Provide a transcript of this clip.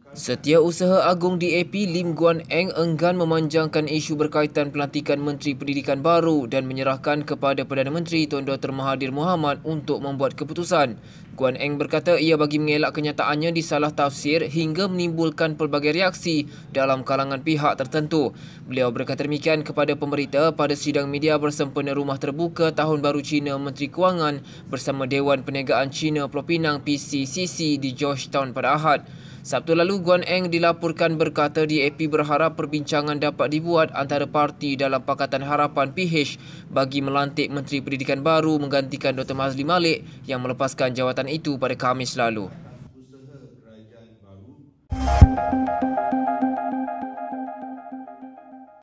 Setiausaha Agung DAP Lim Guan Eng enggan memanjangkan isu berkaitan pelantikan Menteri Pendidikan baru dan menyerahkan kepada Perdana Menteri Tun Dr. Mahathir Mohamad untuk membuat keputusan. Guan Eng berkata ia bagi mengelak kenyataannya disalah tafsir hingga menimbulkan pelbagai reaksi dalam kalangan pihak tertentu. Beliau berkata demikian kepada pemberita pada sidang media bersempena Rumah Terbuka Tahun Baru Cina Menteri Kewangan bersama Dewan Perniagaan Cina Pulau Pinang PCCC di Georgetown pada Ahad. Sabtu lalu, Guan Eng dilaporkan berkata DAP berharap perbincangan dapat dibuat antara parti dalam Pakatan Harapan PH bagi melantik Menteri Pendidikan baru menggantikan Dr. Mazli Malik yang melepaskan jawatan itu pada Khamis lalu.